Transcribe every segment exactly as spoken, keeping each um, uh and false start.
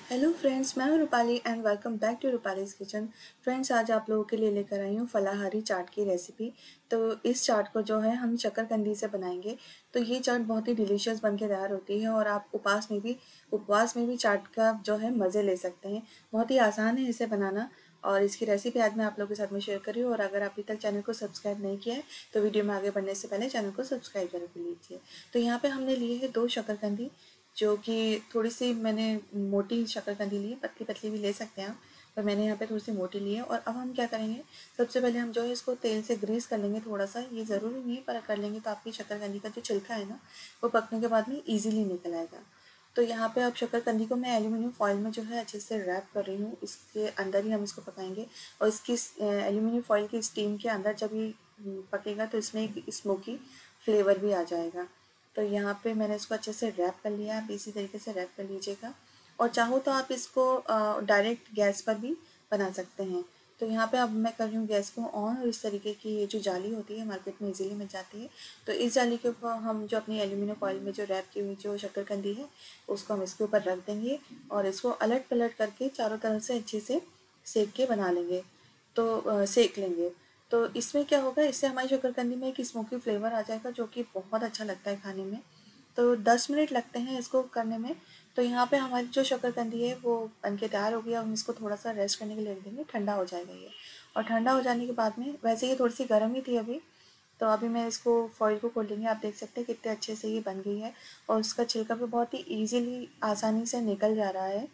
Hello friends, मैं हूं Rupali and welcome back to Rupali's kitchen. Friends, आज आप लोगों के लिए लेकर आई हूं फलाहारी चाट की रेसिपी। तो इस चाट को जो है हम शक्करकंदी से बनाएंगे। तो ये चाट बहुत ही डिलीशियस बन के तैयार होती है और आप उपवास में भी उपवास में भी चाट का जो है मज़े ले सकते हैं। बहुत ही आसान है इसे बनाना और इसकी रेसिपी आज मैं आप लोगों के साथ में शेयर कर रही हूँ। और अगर अभी तक चैनल को सब्सक्राइब नहीं किया है तो वीडियो में आगे बढ़ने से पहले चैनल को सब्सक्राइब कर लीजिए। तो यहाँ पे हमने लिए है दो शक्करकंदी, जो कि थोड़ी सी मैंने मोटी शक्करकंदी ली है, पतली पतली भी ले सकते हैं आप, पर मैंने यहाँ पे थोड़ी सी मोटी ली है। और अब हम क्या करेंगे, सबसे पहले हम जो है इसको तेल से ग्रीस कर लेंगे थोड़ा सा। ये ज़रूरी नहीं है पर कर लेंगे तो आपकी शक्करकंदी का जो छिलका है ना, वो पकने के बाद में ईजिली निकल आएगा। तो यहाँ पे अब शक्करकंदी को मैं एल्यूमिनियम फॉइल में जो है अच्छे से रैप कर रही हूँ। इसके अंदर ही हम इसको पकाएंगे और इसकी एल्यूमिनियम फॉइल की स्टीम के अंदर जब ये पकेगा तो इसमें एक स्मोकी फ्लेवर भी आ जाएगा। तो यहाँ पे मैंने इसको अच्छे से रैप कर लिया। आप इसी तरीके से रैप कर लीजिएगा और चाहो तो आप इसको डायरेक्ट गैस पर भी बना सकते हैं। तो यहाँ पे अब मैं कर रही हूँ गैस को ऑन और इस तरीके की ये जो जाली होती है मार्केट में इजीली मिल जाती है। तो इस जाली के ऊपर हम जो अपनी एल्यूमिनियम फॉइल में जो रैप की हुई जो शक्करकंदी है उसको हम इसके ऊपर रख देंगे और इसको अलट पलट करके चारों तरफ से अच्छे से सेक के बना लेंगे। तो सेक लेंगे तो इसमें क्या होगा, इससे हमारी शक्करकंदी में एक स्मोकी फ्लेवर आ जाएगा जो कि बहुत अच्छा लगता है खाने में। तो दस मिनट लगते हैं इसको करने में। तो यहाँ पे हमारी जो शक्करकंदी है वो बन के तैयार हो गया। हम इसको थोड़ा सा रेस्ट करने के लिए रख देंगे, ठंडा हो जाएगा ये। और ठंडा हो जाने के बाद में, वैसे ये थोड़ी सी गर्म ही थी अभी, तो अभी मैं इसको फॉइल को खोल लेंगे। आप देख सकते हैं कितने अच्छे से ये बन गई है और उसका छिलका भी बहुत ही ईजिली आसानी से निकल जा रहा है।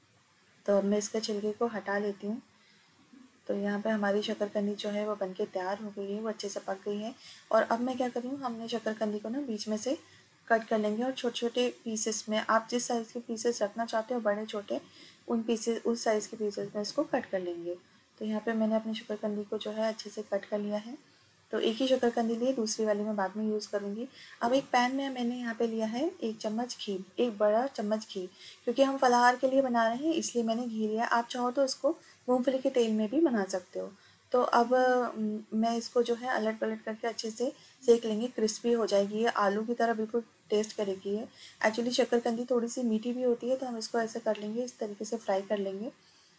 तो अब मैं इसके छिलके को हटा लेती हूँ। तो यहाँ पे हमारी शक्करकंदी जो है वो बनके तैयार हो गई है, वो अच्छे से पक गई है। और अब मैं क्या कर रही हूँ, हमने शक्करकंदी को ना बीच में से कट कर लेंगे और छोटे छोटे पीसेस में, आप जिस साइज़ के पीसेस रखना चाहते हो बड़े छोटे, उन पीसेस उस साइज़ के पीसेस में इसको कट कर लेंगे। तो यहाँ पे मैंने अपनी शक्करकंदी को जो है अच्छे से कट कर लिया है। तो एक ही शक्करकंदी लिए, दूसरी वाली मैं बाद में यूज़ करूँगी। अब एक पैन में मैंने यहाँ पे लिया है एक चम्मच घी, एक बड़ा चम्मच घी, क्योंकि हम फलाहार के लिए बना रहे हैं इसलिए मैंने घी लिया। आप चाहो तो इसको मूँगफली के तेल में भी बना सकते हो। तो अब मैं इसको जो है अलट पलट करके अच्छे से सेक लेंगे, क्रिस्पी हो जाएगी ये, आलू की तरह बिल्कुल टेस्ट करेगी ये। एक्चुअली शक्करकंदी थोड़ी सी मीठी भी होती है तो हम इसको ऐसे कर लेंगे, इस तरीके से फ्राई कर लेंगे।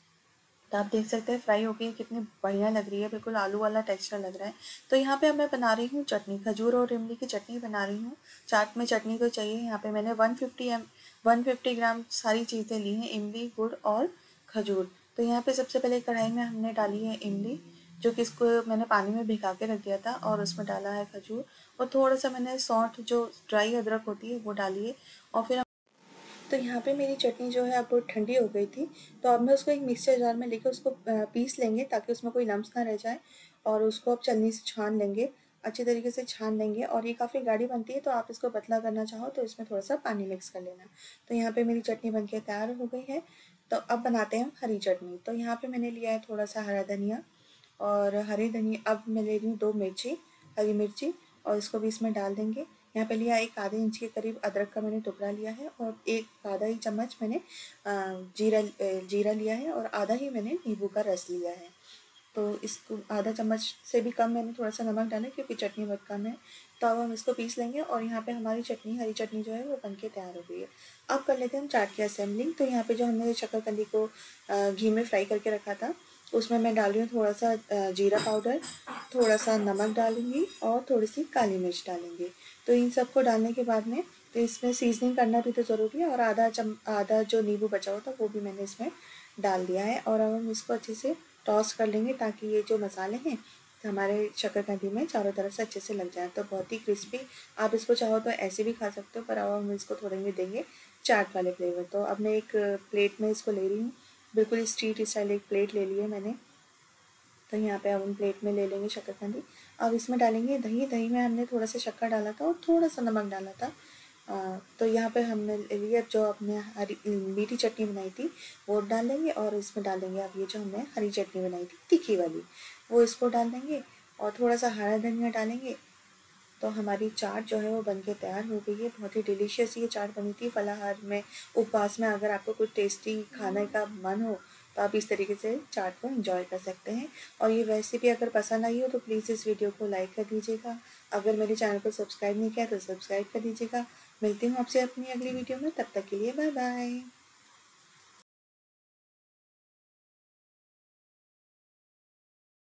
तो आप देख सकते हैं फ्राई हो गई, कितनी बढ़िया लग रही है, बिल्कुल आलू वाला टेक्सचर लग रहा है। तो यहाँ पे अब मैं बना रही हूँ चटनी, खजूर और इमली की चटनी बना रही हूँ। चाट में चटनी तो चाहिए। यहाँ पे मैंने one fifty um one fifty gram सारी चीज़ें ली हैं, इमली, गुड़ और खजूर। तो यहाँ पे सबसे पहले कढ़ाई में हमने डाली है इमली, जो कि इसको मैंने पानी में भिगा के रख दिया था, और उसमें डाला है खजूर और थोड़ा सा मैंने सौंठ, जो ड्राई अदरक होती है, वो डाली है। और फिर तो यहाँ पे मेरी चटनी जो है अब बहुत ठंडी हो गई थी, तो अब मैं उसको एक मिक्सचर जार में लेकर उसको पीस लेंगे ताकि उसमें कोई लम्स ना रह जाए। और उसको अब छलनी से छान लेंगे, अच्छी तरीके से छान लेंगे। और ये काफ़ी गाढ़ी बनती है तो आप इसको पतला करना चाहो तो इसमें थोड़ा सा पानी मिक्स कर लेना। तो यहाँ पे मेरी चटनी बनके तैयार हो गई है। तो अब बनाते हैं हम हरी चटनी। तो यहाँ पे मैंने लिया है थोड़ा सा हरा धनिया और हरी धनिया, अब मैं ले रही हूँ दो मिर्ची, हरी मिर्ची, और इसको भी इसमें डाल देंगे। यहाँ पे लिया एक आधे इंच के करीब अदरक का मैंने टुकड़ा लिया है और एक आधा ही चम्मच मैंने जीरा जीरा लिया है और आधा ही मैंने नींबू का रस लिया है। तो इसको आधा चम्मच से भी कम मैंने थोड़ा सा नमक डाला क्योंकि चटनी बहुत कम है। तो अब हम इसको पीस लेंगे और यहाँ पे हमारी चटनी, हरी चटनी जो है वो बनके तैयार हो गई है। अब कर लेते हैं हम चाट की असेंबलिंग। तो यहाँ पे जो हमने शक्करकंदी को घी में फ्राई करके रखा था उसमें मैं डाल रही हूँ थोड़ा सा जीरा पाउडर, थोड़ा सा नमक डालूँगी और थोड़ी सी काली मिर्च डालेंगे। तो इन सबको डालने के बाद में तो इसमें सीजनिंग करना भी तो ज़रूरी है, और आधा चम आधा जो नींबू बचा हुआ था वो भी मैंने इसमें डाल दिया है। और अब हम इसको अच्छे से टॉस कर लेंगे ताकि ये जो मसाले हैं हमारे शक्करकंदी में चारों तरफ से अच्छे से लग जाए। तो बहुत ही क्रिस्पी, आप इसको चाहो तो ऐसे भी खा सकते हो, पर अब हम इसको थोड़े देंगे चाट वाले फ्लेवर। तो अब मैं एक प्लेट में इसको ले रही हूँ, बिल्कुल स्ट्रीट स्टाइल एक प्लेट ले ली है मैंने। तो यहाँ पे अब हम प्लेट में ले लेंगे शक्करकंदी। अब इसमें डालेंगे दही, दही में हमने थोड़ा सा शक्कर डाला था और थोड़ा सा नमक डाला था। आ, तो यहाँ पे हमने लिए जो अपने हरी मीठी चटनी बनाई थी वो डाल देंगे, और इसमें डाल देंगे अब ये जो हमने हरी चटनी बनाई थी तीखी वाली, वो इसको डाल देंगे और थोड़ा सा हरा धनिया डालेंगे। तो हमारी चाट जो है वो बनके तैयार हो गई है। बहुत ही डिलीशियस ये चाट बनी थी फलाहार में, उपवास में अगर आपको कुछ टेस्टी खाने का मन हो तो आप इस तरीके से चाट को एंजॉय कर सकते हैं। और ये रेसिपी अगर पसंद आई हो तो प्लीज़ इस वीडियो को लाइक कर दीजिएगा। अगर मेरे चैनल को सब्सक्राइब नहीं किया तो सब्सक्राइब कर दीजिएगा। मिलती हूँ आपसे अपनी अगली वीडियो में, तब तक के लिए बाय बाय।